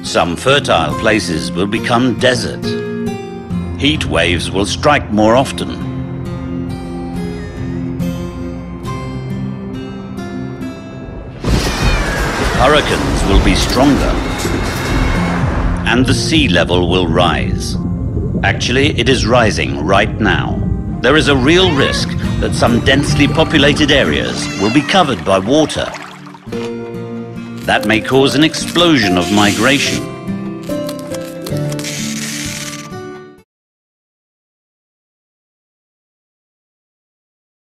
Some fertile places will become desert. Heat waves will strike more often. Hurricanes will be stronger. And the sea level will rise. Actually, it is rising right now. There is a real risk that some densely populated areas will be covered by water. That may cause an explosion of migration.